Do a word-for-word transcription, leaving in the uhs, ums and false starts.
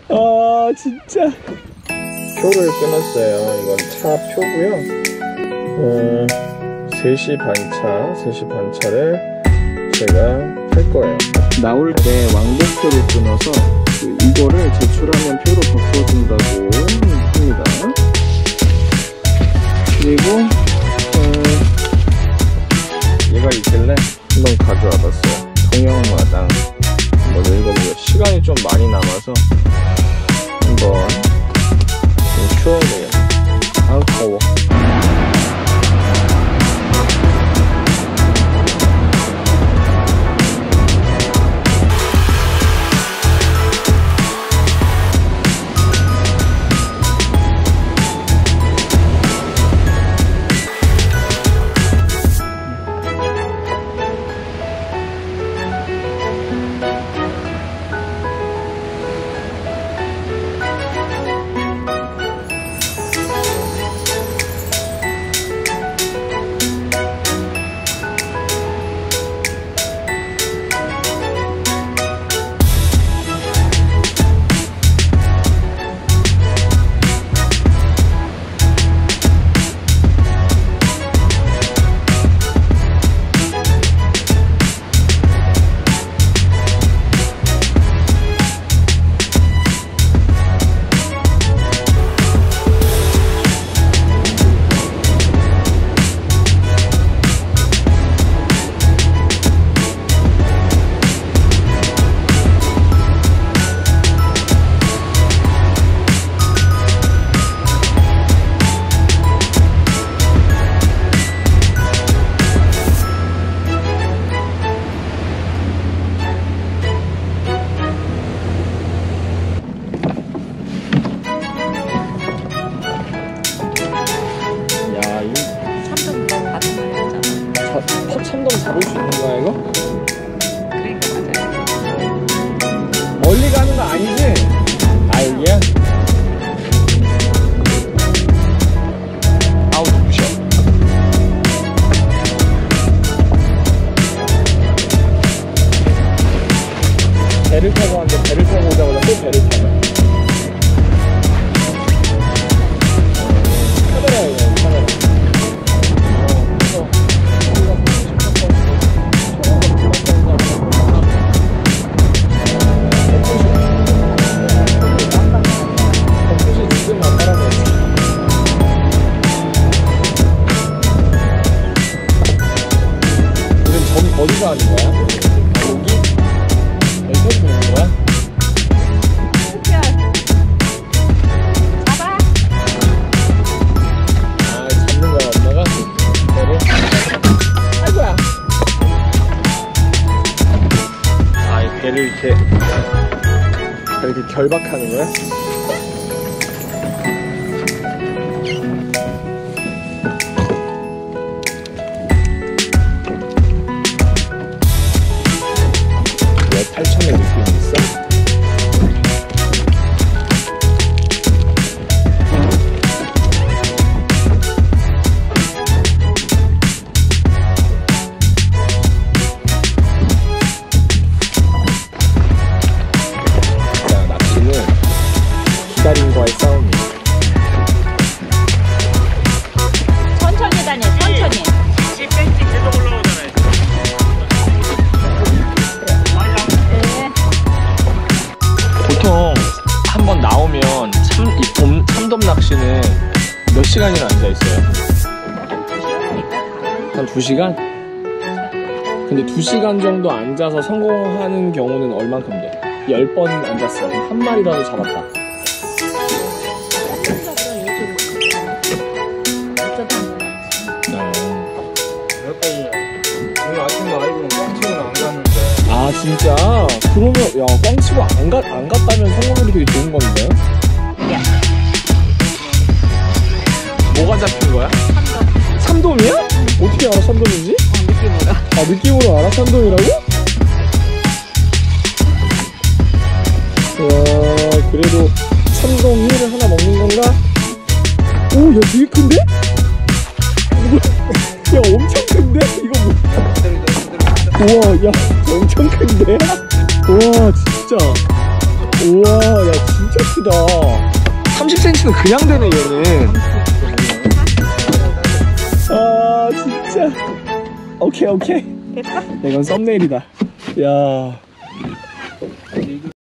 아 진짜. 표를 끊었어요. 이건 차 표고요. 어, 세 시 반 차, 세 시 반 차를 제가 탈 거예요. 나올 때 왕복표를 끊어서 그 이거를 제출하면 표로 바꿔준다고 합니다. 그리고 어, 얘가 있길래 한번 가져와 봤어요. 동영마당 한번 읽어보고 시간이 좀 많이 남아서 한번 좀 추워네요. 아우 더워. 참돔 잡을 수 있는 거야 이거? 그러니까 맞아요. 멀리 가는 거 아니지? 아 여기야? 아우 눈부셔. 배를 타고 왔는데 배를 타고 오자마자 또 배를 타네. 카메라야 카메라. 어디서 하는 거야? 여기? 여기서 보는 거야? 잡아! 아, 잡는 거야, 엄마가? 배를? 아이고야! 아, 이 배를 이렇게, 이렇게 결박하는 거야? 팔천의 느낌이 있어? 자, 낚시는 기다림과의 싸움이야. 천천히 다녀, 천천히. 십 센티미터 계속 올라오잖아요. 보통 한번 나오면 참, 이 돔, 참돔 낚시는 몇 시간이나 앉아 있어요? 한 두 시간? 근데 두 시간 정도 앉아서 성공하는 경우는 얼만큼 돼? 열 번 앉았어. 한 마리라도 잡았다. 오늘 아침에 아이고 꽝치는 안 갔는데. 아 진짜? 그러면 야 꽝치고 안, 가, 안 갔다면 성공률이 되게 좋은 건데? 야. 뭐가 잡힌 거야? 삼돔. 삼돔이야? 응. 어떻게 알아 삼돔인지? 어, 느낌으로. 아 느낌으로 알아 삼돔이라고? 와 그래도 삼돔 회를 하나 먹는 건가? 오 야 되게 큰데? 야 엄청 큰데? 이거 뭐 우와 야 엄청 큰데? 우와 진짜 우와 야 진짜 크다. 삼십 센티미터는 그냥 되네 얘는. 아 진짜. 오케이 오케이. 됐어? 야, 이건 썸네일이다. 야.